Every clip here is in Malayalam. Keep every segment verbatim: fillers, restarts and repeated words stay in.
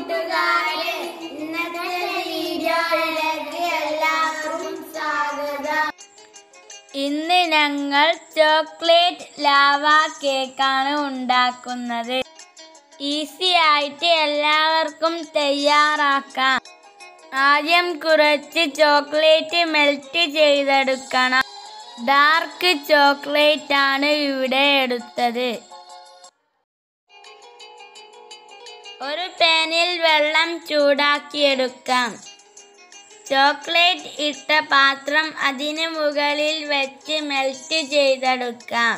കൂട്ടുകാരെ, ഇന്നത്തെ വീഡിയോയിലേക്ക് എല്ലാവർക്കും സ്വാഗതം. ഇന്ന് ഞങ്ങൾ ചോക്ലേറ്റ് ലാവ കേക്കാണ് ഉണ്ടാക്കുന്നത്. ഈസി ആയിട്ട് എല്ലാവർക്കും തയ്യാറാക്കാം. ആദ്യം കുറച്ച് ചോക്ലേറ്റ് മെൽറ്റ് ചെയ്തെടുക്കണം. ഡാർക്ക് ചോക്ലേറ്റ് ആണ് ഇവിടെ എടുത്തത്. ഒരു പാനിൽ വെള്ളം ചൂടാക്കിയെടുക്കാം. ചോക്ലേറ്റ് ഇട്ട പാത്രം അതിന് മുകളിൽ വെച്ച് മെൽറ്റ് ചെയ്തെടുക്കാം.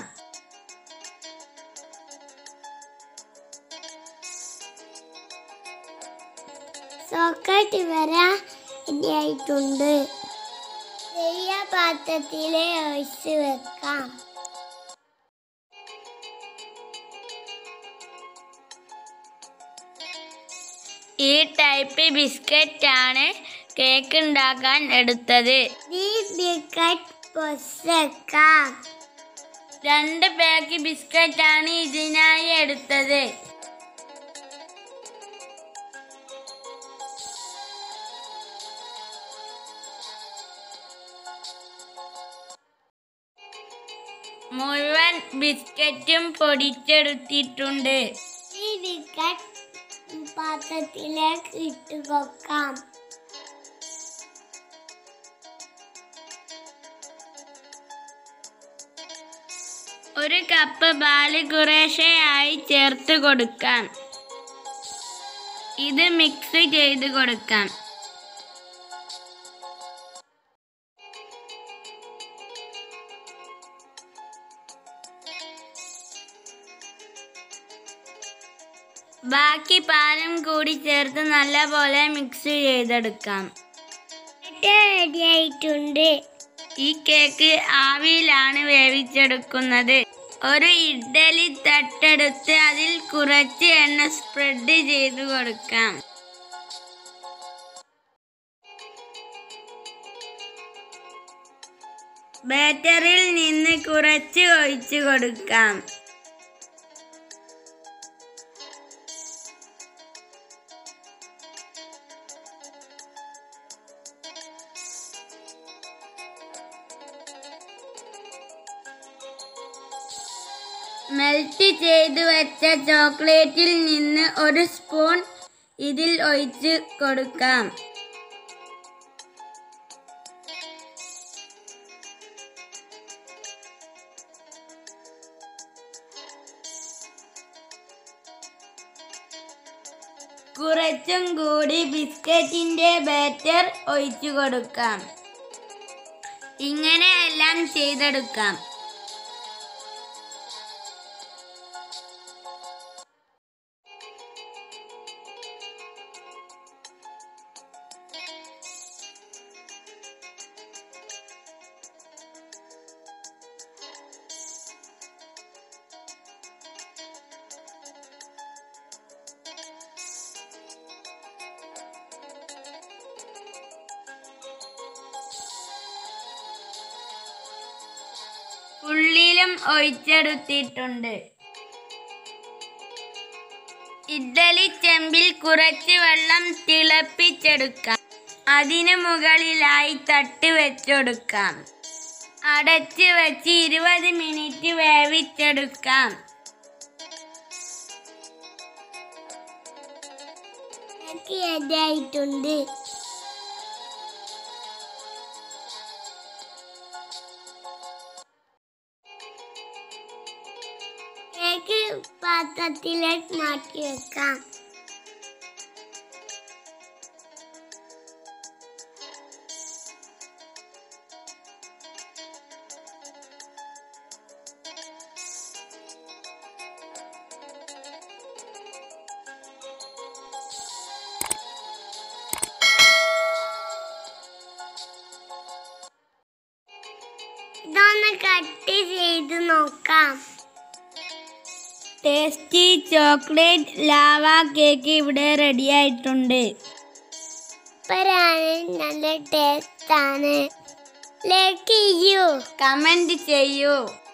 ചോക്ലേറ്റ് വരാൻ റെഡിയായിട്ടുണ്ട്. ചെറിയ പാത്രത്തിലെ ഒഴിച്ച് വെക്കാം. ഈ ടൈപ്പ് ബിസ്ക്കറ്റ് ആണ് കേക്ക് ഉണ്ടാക്കാൻ എടുത്തത്. ഈ ബിസ്ക്കറ്റ് പൊരിച്ചെടുക്കാം. രണ്ട് പാക്ക് ബിസ്ക്കറ്റ് ആണ് ഇതിനായി എടുത്തത്. മുഴുവൻ ബിസ്ക്കറ്റും പൊടിച്ചെടുത്തിട്ടുണ്ട്. ഈ ബിസ്ക്കറ്റ് പാത്രത്തിലേക്ക് ഇട്ട് വെക്കാം. ഒരു കപ്പ് പാല് കുറേശ്ശെയായി ചേർത്ത് കൊടുക്കാം. ഇത് മിക്സ് ചെയ്ത് കൊടുക്കാം. ബാക്കി പാലും കൂടി ചേർത്ത് നല്ലപോലെ മിക്സ് ചെയ്തെടുക്കാം. റെഡിയായിട്ടുണ്ട്. ഈ കേക്ക് ആവിയിലാണ് വേവിച്ചെടുക്കുന്നത്. ഒരു ഇഡ്ഡലി തട്ടെടുത്ത് അതിൽ കുറച്ച് എണ്ണ സ്പ്രെഡ് ചെയ്ത് കൊടുക്കാം. ബാറ്ററിൽ നിന്ന് കുറച്ച് ഒഴിച്ചു കൊടുക്കാം. മെൽറ്റ് ചെയ്ത് വെച്ച ചോക്ലേറ്റിൽ നിന്ന് ഒരു സ്പൂൺ ഇതിൽ ഒഴിച്ച് കൊടുക്കാം. കുറച്ചും കൂടി ബിസ്ക്കറ്റിന്റെ ബാറ്റർ ഒഴിച്ചു കൊടുക്കാം. ഇങ്ങനെ എല്ലാം ചെയ്തെടുക്കാം. ഉള്ളിലും ഒഴിച്ചെടുത്തിട്ടുണ്ട്. ഇഡ്ഡലി ചെമ്പിൽ കുറച്ച് വെള്ളം തിളപ്പിച്ചെടുക്കാം. അതിനു മുകളിലായി തട്ട് വെച്ചെടുക്കാം. അടച്ച് വെച്ച് ഇരുപത് മിനിറ്റ് വേവിച്ചെടുക്കാം. റെഡിയായിട്ടുണ്ട്. കേക്ക് പാത്രത്തിലേക്ക് മാറ്റി വെക്കാം. ഇതൊന്ന് കട്ട് ചെയ്ത് നോക്കാം. ടേസ്റ്റി ചോക്ലേറ്റ് ലാവ കേക്ക് ഇവിടെ റെഡി ആയിട്ടുണ്ട്. സൂപ്പറാണ്, നല്ല ടേസ്റ്റ് ആണ്. ലൈക്ക് ചെയ്യൂ, കമന്റ് ചെയ്യൂ.